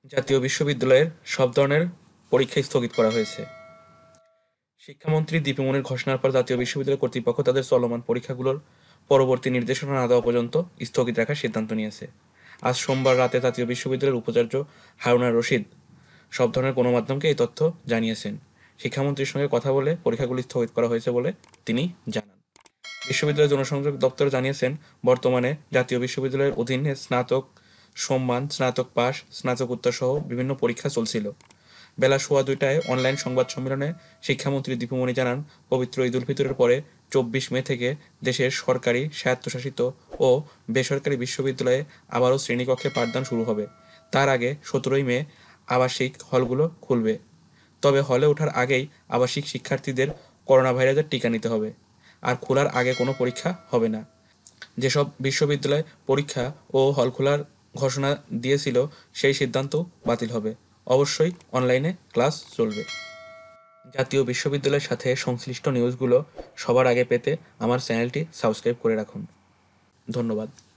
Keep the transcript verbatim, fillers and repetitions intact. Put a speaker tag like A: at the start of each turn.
A: জাতীয় বিশ্ববিদ্যালয়ের সব ধরনের পরীক্ষা স্থগিত করা হয়েছে। শিক্ষামন্ত্রী দীপু মনির ঘোষণার পর জাতীয় বিশ্ববিদ্যালয় কর্তৃপক্ষ তাদের চলমান পরীক্ষাগুলোর পরবর্তী নির্দেশনা না দেওয়া পর্যন্ত স্থগিত রাখার সিদ্ধান্ত নিয়েছে। আজ সোমবার রাতে জাতীয় বিশ্ববিদ্যালয়ের উপাচার্য হারুনার রশিদ সব ধরনের গণমাধ্যমকে এই তথ্য জানিয়েছেন। শিক্ষামন্ত্রীর সঙ্গে কথা বলে পরীক্ষাগুলি স্থগিত করা হয়েছে বলে তিনি জানান। বিশ্ববিদ্যালয় জনসংযোগ দপ্তর জানিয়েছেন, বর্তমানে জাতীয় বিশ্ববিদ্যালয়ের অধীনে স্নাতক সম্মান, স্নাতক পাস, স্নাতকোত্তর সহ বিভিন্ন পরীক্ষা চলছিল। বেলা সোয়া দুইটায় অনলাইন সংবাদ সম্মেলনে শিক্ষামন্ত্রী দীপু মনি জানান, পবিত্র ঈদুল ফিতরের পরে চব্বিশ মে থেকে দেশের সরকারি, স্বায়ত্তশাসিত ও বেসরকারি বিশ্ববিদ্যালয়ে আবারও শ্রেণীকক্ষে পাঠদান শুরু হবে। তার আগে সতেরোই মে আবাসিক হলগুলো খুলবে। তবে হলে ওঠার আগেই আবাসিক শিক্ষার্থীদের করোনা ভাইরাসের টিকা নিতে হবে। আর খোলার আগে কোনো পরীক্ষা হবে না। যেসব বিশ্ববিদ্যালয় পরীক্ষা ও হল খোলার ঘোষণা দিয়েছিল সেই সিদ্ধান্ত বাতিল হবে। অবশ্যই অনলাইনে ক্লাস চলবে। জাতীয় বিশ্ববিদ্যালয়ের সাথে সংশ্লিষ্ট নিউজগুলো সবার আগে পেতে আমার চ্যানেলটি সাবস্ক্রাইব করে রাখুন। ধন্যবাদ।